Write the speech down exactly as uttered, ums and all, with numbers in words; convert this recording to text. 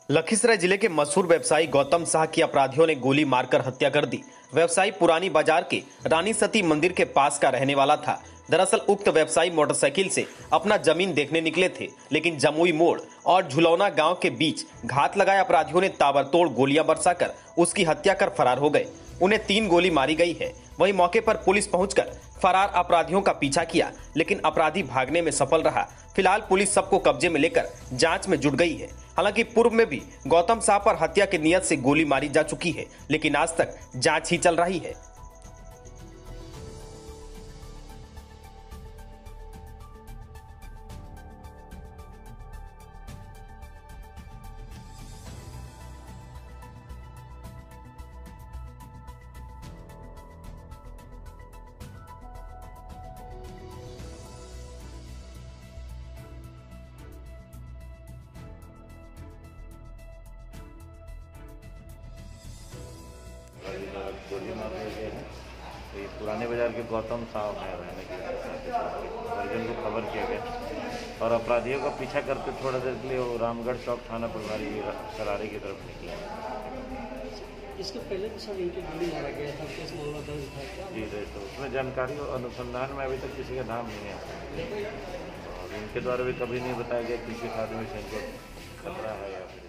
लखीसराय जिले के मशहूर व्यवसायी गौतम शाह की अपराधियों ने गोली मारकर हत्या कर दी। व्यवसायी पुरानी बाजार के रानी सती मंदिर के पास का रहने वाला था। दरअसल उक्त व्यवसायी मोटरसाइकिल से अपना जमीन देखने निकले थे, लेकिन जमुई मोड़ और झुलौना गांव के बीच घात लगाए अपराधियों ने ताबड़तोड़ गोलियां बरसाकर उसकी हत्या कर फरार हो गए। उन्हें तीन गोली मारी गई है। वहीं मौके पर पुलिस पहुंचकर फरार अपराधियों का पीछा किया, लेकिन अपराधी भागने में सफल रहा। फिलहाल पुलिस सबको कब्जे में लेकर जांच में जुट गई है। हालांकि पूर्व में भी गौतम शाह पर हत्या की नियत से गोली मारी जा चुकी है, लेकिन आज तक जांच ही चल रही है। गोली मार दिए गए हैं। तो ये पुराने बाजार के गौतम साहब हैं रहने के परिजन को खबर किया गया और अपराधियों का पीछा करते थोड़ा देर के लिए वो रामगढ़ चौक थाना प्रभारी करारे की तरफ निकले। इसके पहले भी सर इनकी गोली मारा गया था, केस मामला दर्ज था जी जी, तो उसमें जानकारी और अनुसंधान में अभी तक किसी का नाम नहीं है और इनके द्वारा भी कभी नहीं बताया गया कि किस आदमी से इनको खतरा है या